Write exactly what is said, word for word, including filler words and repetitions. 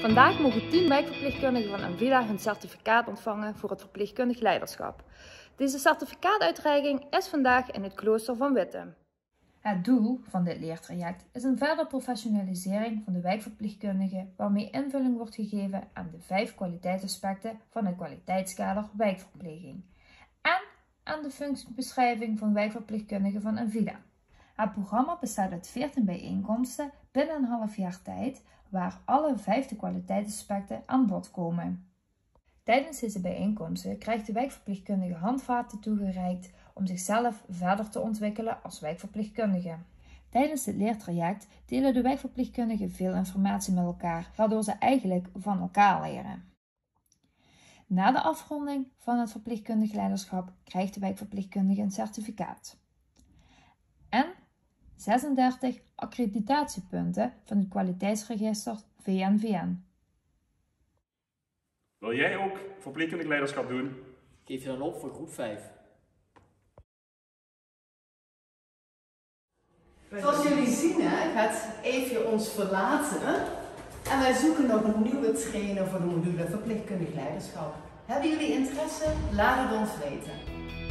Vandaag mogen tien wijkverpleegkundigen van Envida hun certificaat ontvangen voor het verpleegkundig leiderschap. Deze certificaatuitreiking is vandaag in het klooster van Witte. Het doel van dit leertraject is een verdere professionalisering van de wijkverpleegkundigen, waarmee invulling wordt gegeven aan de vijf kwaliteitsaspecten van het kwaliteitskader wijkverpleging en aan de functiebeschrijving van wijkverpleegkundigen van Envida. Het programma bestaat uit veertien bijeenkomsten binnen een half jaar tijd, waar alle vijfde kwaliteitsaspecten aan bod komen. Tijdens deze bijeenkomsten krijgt de wijkverpleegkundige handvaten toegereikt om zichzelf verder te ontwikkelen als wijkverpleegkundige. Tijdens dit leertraject delen de wijkverpleegkundigen veel informatie met elkaar, waardoor ze eigenlijk van elkaar leren. Na de afronding van het verpleegkundig leiderschap krijgt de wijkverpleegkundige een certificaat en zesendertig accreditatiepunten van het kwaliteitsregister V N V N. Wil jij ook verpleegkundig leiderschap doen? Geef je dan op voor groep vijf. Zoals jullie zien hè, gaat Eefje ons verlaten en wij zoeken nog een nieuwe trainer voor de module verpleegkundig leiderschap. Hebben jullie interesse? Laat het ons weten.